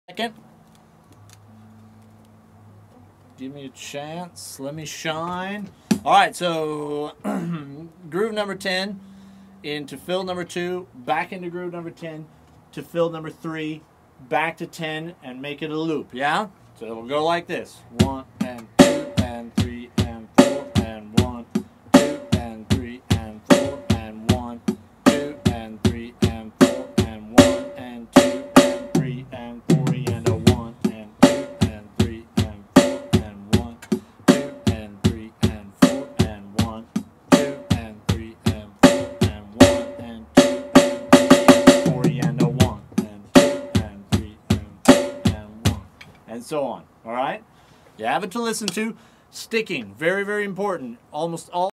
Second. Give me a chance. Let me shine. All right, so groove number 10 into fill number 2, back into groove number 10 to fill number 3, back to 10, and make it a loop, yeah? So it'll go like this. 1 and 2 and 3 and 4 and 1, 2 and 3 and 4 and 1, 2 and 3 and 4 and 1 and 2 and 3 and 4 and a 1 and 2 and 3 and 4 and 1, 2 and 3 and 4 and 1, 2 and 3 and 4 and 1 and 2 and 3 and 4 and a 1 and 2 and 3 and 4 and 1 and so on. All right? You have it to listen to. Sticking, very, very important. Almost all